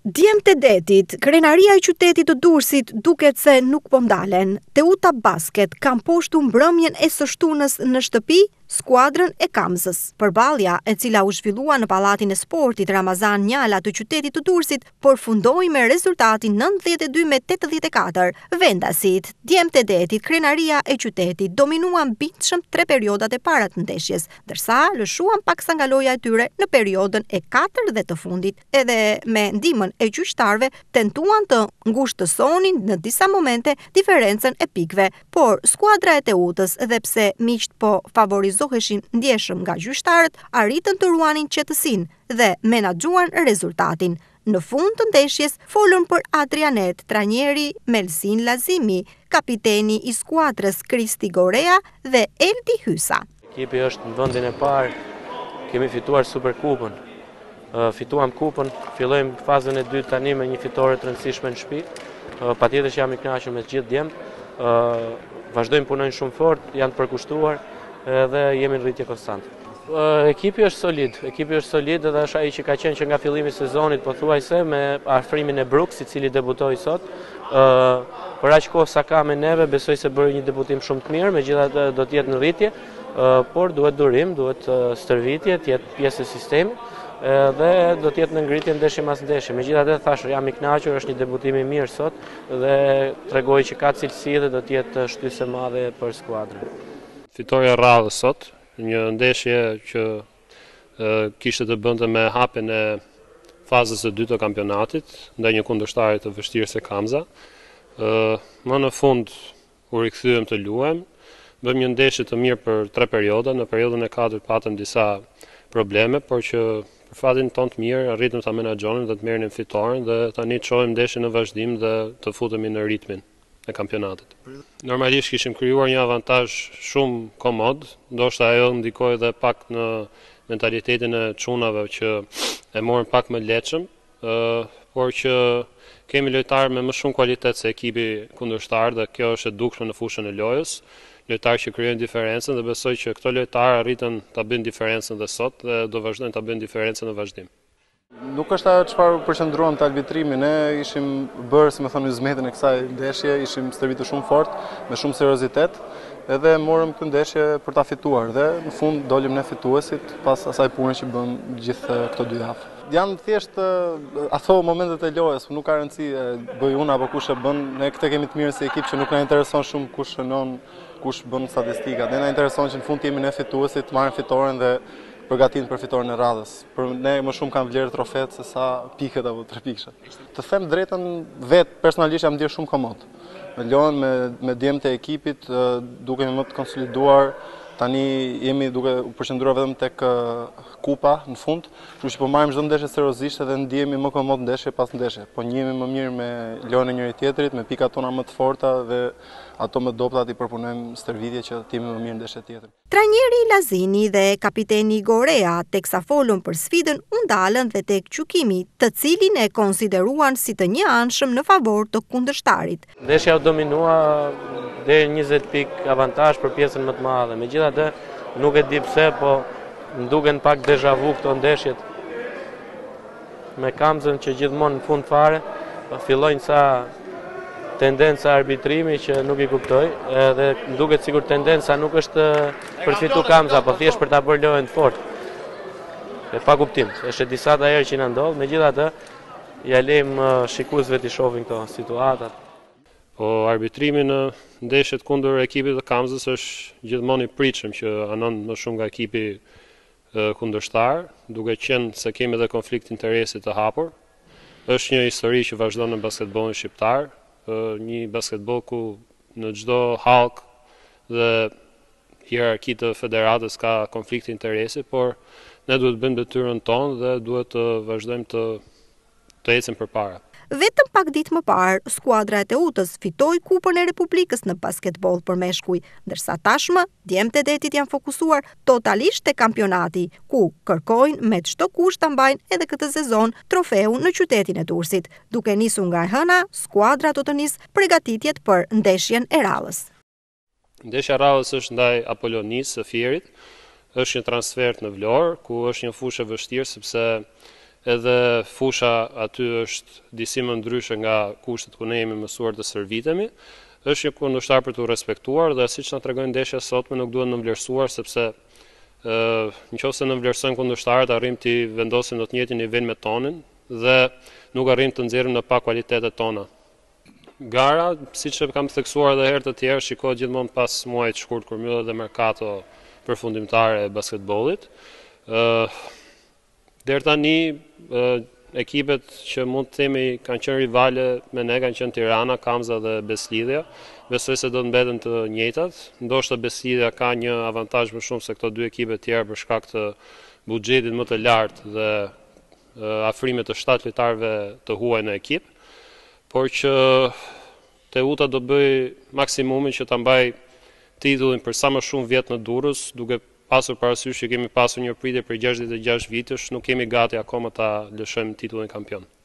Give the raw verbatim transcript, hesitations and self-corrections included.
Djemtë e detit, krenaria e qytetit të Durrësit duket se nuk po ndalen. Teuta Basket kam poshtu mbrëmjen e së shtunës në shtëpi skuadrën e Kamzës. Përballja, e cila u zhvillua në Pallatin e Sportit Ramazan Njala të qytetit të Durrësit, përfundoi me rezultatin nëntëdhjetë e dy me tetëdhjetë e katër. Vendasit, djemtë e detit, krenaria e qytetit dominuan bindshëm tre periodat e para të ndeshjes, ndërsa lëshuan paksa nga loja e tyre në periodën e katër dhe të fundit. Edhe me ndihmën e gjyqtarëve tentuan të ngushtësonin në disa momente diferencën e pikëve, por skuadra e Teutës, edhe pse miqt po favorizoheshin ndjeshëm nga gjyqtarët, arritën të ruanin qetësinë dhe menaxhuan rezultatin. Në fund të ndeshjes folën për Adrianet Trajneri, Melsin Lazimi, kapiteni i skuadrës Kristi Gorea dhe Eldi Hysa. Ekipi është në vendin e parë, kemi fituar Superkupën. Uh, fituam kupën, fillojmë fazën e dytë tani me një fitore të rëndësishme në shtëpi. Uh, Patjetër që jam i kënaqur me të gjithë djemtë. Uh, vazhdojmë punojnë shumë fort, janë të përkushtuar uh, dhe jemi në rritje konstante. Uh, ekipi është solid, ekipi është solid dhe është ai që ka qenë që nga fillimi i sezonit, pothuajse me afrimin e Brooks, i cili debutoi sot. Uh, për aq kohë sa ka me neve, besoj se bëri një debutim shumë të mirë, megjithatë do të jetë në rritje, uh, por duhet durim, duhet uh, stërvitje, të jetë pjesë e sistemit dhe do të jetë në ngritje ndeshje pas ndeshje. Megjithatë thash, jam i kënaqur, është një debutim i mirë sot dhe tregoi që ka cilësi dhe do të jetë shtysë e madhe për skuadrën. Fitoria e radhës sot, një ndeshje që e, kishte të bënte me hapjen e fazës së dytë të kampionatit ndaj një kundërshtarit të vështirë se Kamza. E, më në fund u rikthyem të luajm, bëm një ndeshje të mirë për tre perioda. Në periodën e katërt patëm disa probleme, por që për fatin ton të mirë arritëm ta menaxhonim dhe të merrnim fitoren dhe tani çojmë ndeshjen në vazhdim dhe të futemi në ritmin e kampionatit. Normalisht kishim krijuar një avantazh shumë komod, ndoshta ajo ndikoi edhe pak në mentalitetin e çunave që e morën pak më lehtëshëm, por që kemi lojtarë me më shumë kualitet se ekipi kundërshtar dhe kjo është e dukshme në fushën e lojës. Lojtarë që krijojnë diferencën dhe besoj që këto lojtarë arritën ta bëjnë diferencën dhe sot dhe do vazhdojnë ta bëjnë diferencën në vazhdim. Nuk është ajo çfarë përqendruam te arbitrimi, ne ishim bërë, si më thonë, zmetin e kësaj ndeshje, ishim stërvitur shumë fort, me shumë seriozitet, edhe morëm këtë ndeshje për ta fituar dhe në fund dolim ne fituesit pas asaj pune që bën gjithë këto dy javë. Janë thjesht ato momentet e lojës, nuk ka rëndësi bëj unë apo kush e bën, ne këtë kemi të mirë si ekip që nuk na intereson shumë kush shënon, kush bën statistikat. Ne na intereson që në fund jemi ne fituesit, marrim fitoren dhe përgatitur për fitoren e radhës. Për ne më shumë kanë vlerë trofet se sa pikët apo tre pikëshat. Të them drejtën, vetë personalisht jam ndier shumë komod. Me lojën, me, me djemtë e ekipit, dukemi më të konsoliduar. Tani jemi duke u përqendruar vetëm tek kupa në fund, kështu që po marrim çdo ndeshje seriozisht dhe ndihemi më komod ndeshje pas ndeshje. Po njihemi më mirë me lojën e njëri tjetrit, me pikat tona më të forta dhe ato më dobta i përpunojmë stërvitje që të jemi më mirë ndeshje tjetër. Trajneri Lazini dhe kapiteni Gorea, teksa folën për sfidën, u ndalën dhe tek gjykimi, të cilin e konsideruan si të njëanshëm në favor të kundërshtarit. Ndeshja u dominua deri njëzet pikë avantazh për pjesën më të madhe. Megjithatë, nuk e di pse, po më duken pak deja vu këto ndeshjet me Kamzën që gjithmonë në fund fare fillojnë sa tendenca arbitrimi që nuk i kuptoj, edhe më duket sikur tendenca nuk është për të fituar Kamza, po thjesht për ta bërë lojën të fortë. E pa kuptim, është disa herë që na ndodh, megjithatë ja lejmë shikuesve të shohin këto situatat. Po arbitrimi në ndeshjet kundër ekipit të Kamzës është gjithmonë i pritshëm që anon më shumë nga ekipi e, kundërshtar, duke qenë se kemi edhe konflikt interesi të hapur. Është një histori që vazhdon në basketbollin shqiptar, e, një basketboll ku në çdo hallk dhe hierarki të federatës ka konflikt interesi, por ne duhet të bëjmë detyrën tonë dhe duhet të vazhdojmë të të ecim përpara. Vetëm pak ditë më parë, skuadra e Teutës fitoi Kupën e Republikës në basketboll për meshkuj, ndërsa tashmë djemtë e detit janë fokusuar totalisht te kampionati, ku kërkojnë me çdo kusht ta mbajnë edhe këtë sezon trofeun në qytetin e Durrësit. Duke nisur nga e hëna, skuadra do të nisë përgatitjet për ndeshjen e radhës. Ndeshja e radhës është ndaj Apolonisë së Fierit. Është një transfer në Vlorë, ku është një fushë e vështirë sepse edhe fusha aty është disi më ndryshe nga kushtet ku ne jemi mësuar të servitemi, është një kundërshtar për të respektuar dhe siç na tregojnë ndeshja sotme nuk duhet nënvlerësuar sepse ë nëse nënvlerësojmë kundërshtarët arrim të vendosim në të njëjtin nivel me tonin dhe nuk arrim të nxjerrim në pa kualitetet tona. Gara, siç e kam theksuar edhe herë të tjera, shikohet gjithmonë pas muajit të shkurt kur mbyllet dhe merkato përfundimtare e basketbollit. ë Deri tani ë ekipet që mund të themi kanë qenë rivale me ne kanë qenë Tirana, Kamza dhe Beslidhja. Besoj se do të mbeten të njëjtat. Ndoshta Beslidhja ka një avantazh më shumë se këto dy ekipe tjera për shkak të buxhetit më të lartë dhe afrimet të shtatë lojtarëve të huaj në ekip, por që Teuta do bëj maksimumin që ta mbaj titullin për sa më shumë vjet në Durrës, duke pasur parasysh që kemi pasur një pritje për gjashtëdhjetë e gjashtë vitesh, nuk kemi gati akoma ta lëshojmë titullin kampion.